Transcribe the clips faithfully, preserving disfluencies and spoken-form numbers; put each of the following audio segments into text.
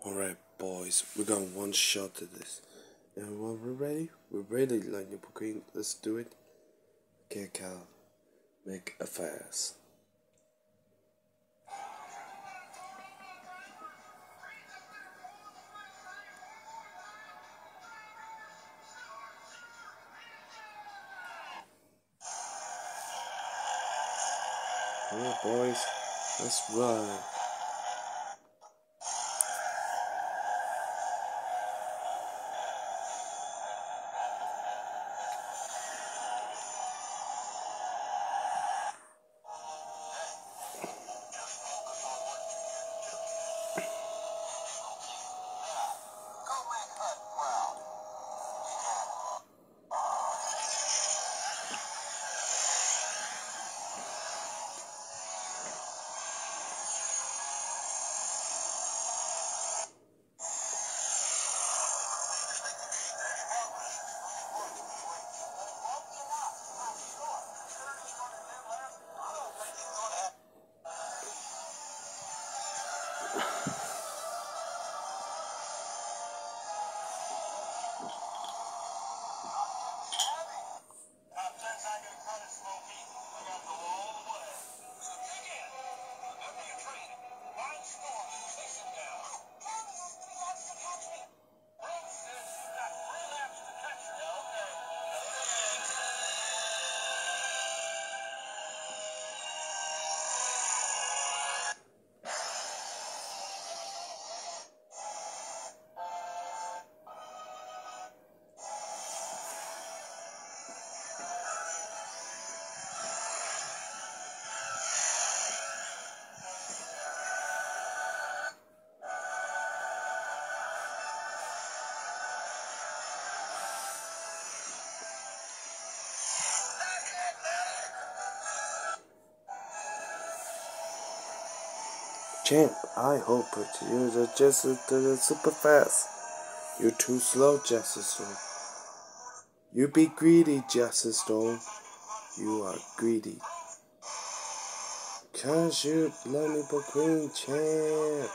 Alright, boys, we're going one shot to this. And when we're ready, we're ready, Lightning McQueen. Let's do it. Okay, Cal, make a fast. Come on, boys, let's run. Champ, I hope it. You're just uh, super fast. You're too slow, Justice Storm. You be greedy, Justice Storm. You are greedy. Cause you Lightning McQueen, champ.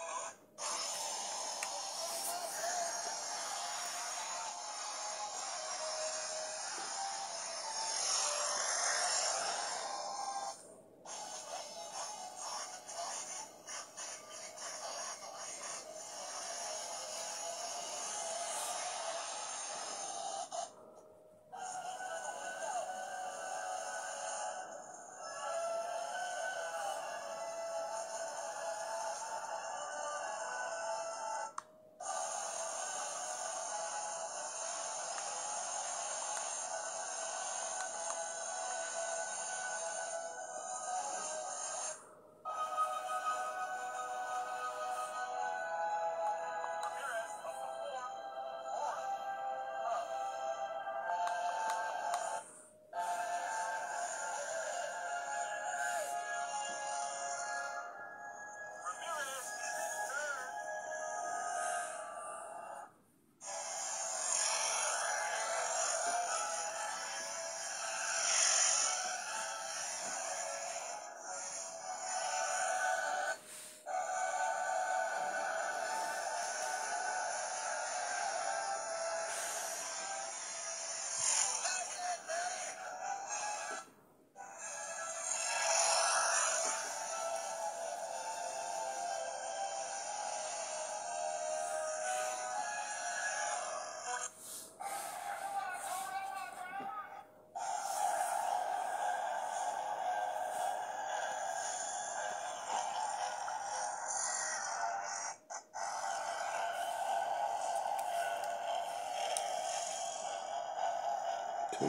Okay.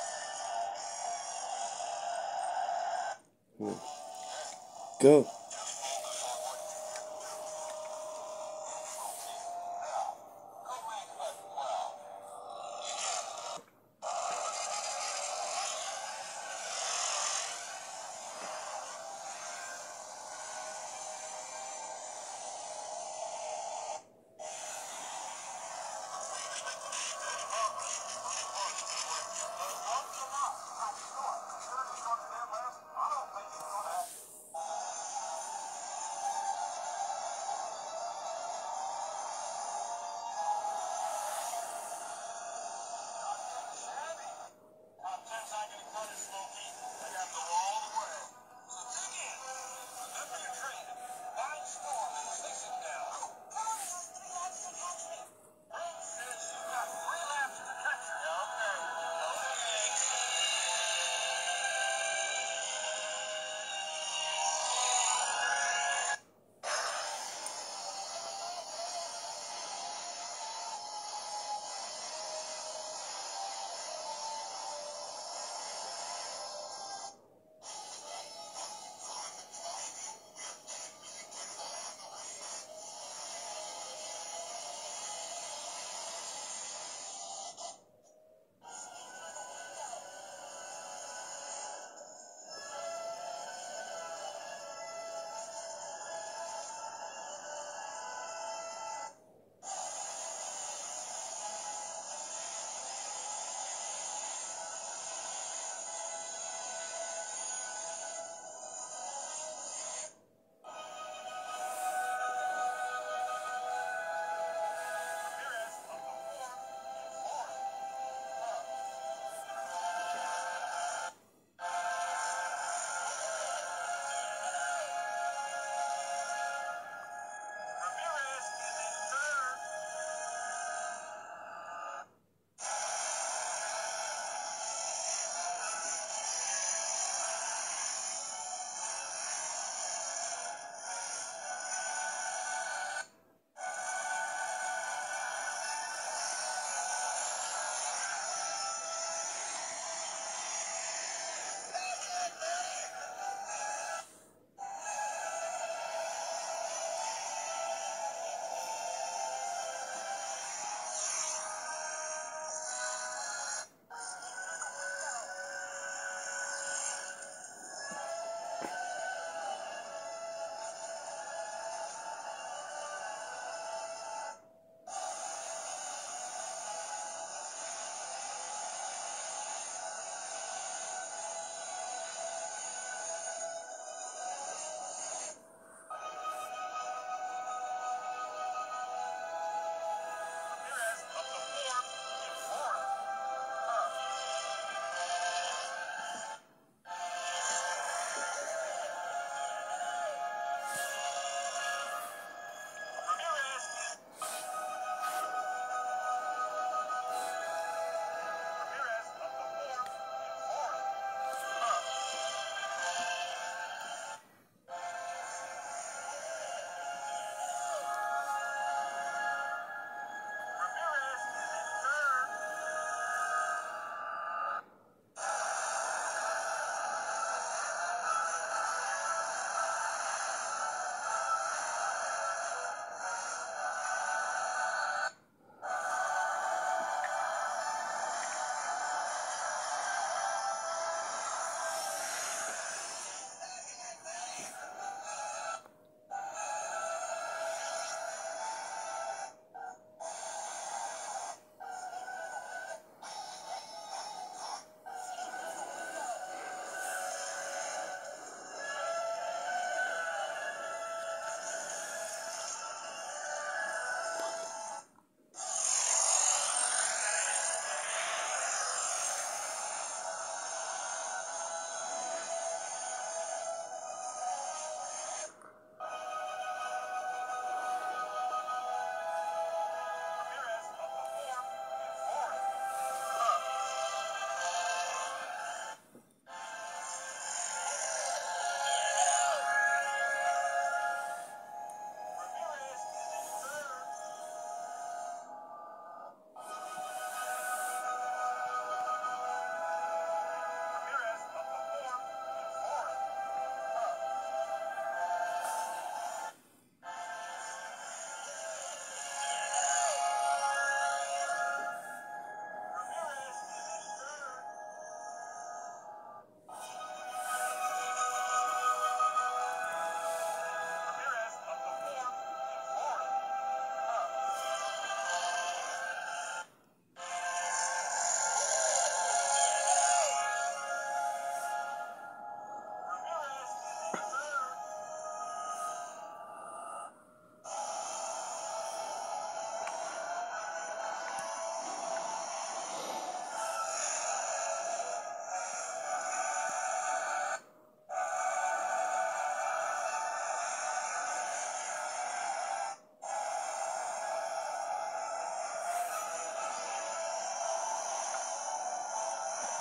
Go.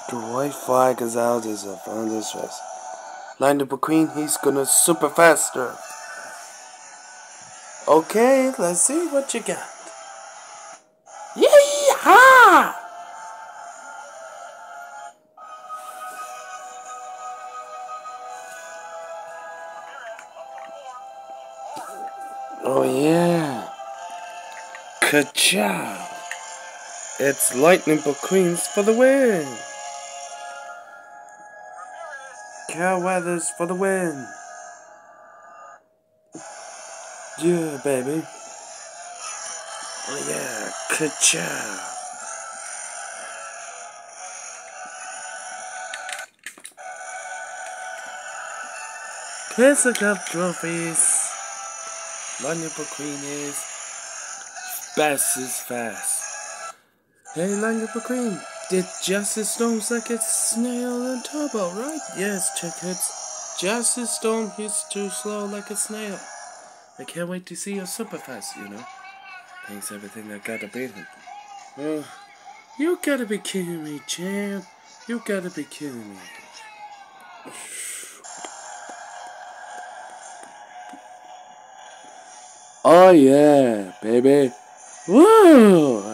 The white flag is out as a founder's race. Line up a queen, he's gonna super faster. Okay, let's see what you got. Yee-haw! Oh yeah. Ka-chow! It's Lightning McQueen's for the win! Cal Weathers for the win! Yeah, baby. Oh yeah, ka-chow! Here's a cup trophies. Lightning McQueen is fast is fast. Hey, Lightning McQueen, did Justice Storm like a snail and turbo, right? Yes, checkheads. Justice Storm is too slow like a snail. I can't wait to see you super fast, you know. Thanks everything I gotta beat him. Oh, you gotta be kidding me, champ. You gotta be kidding me. Oh yeah, baby. Woo!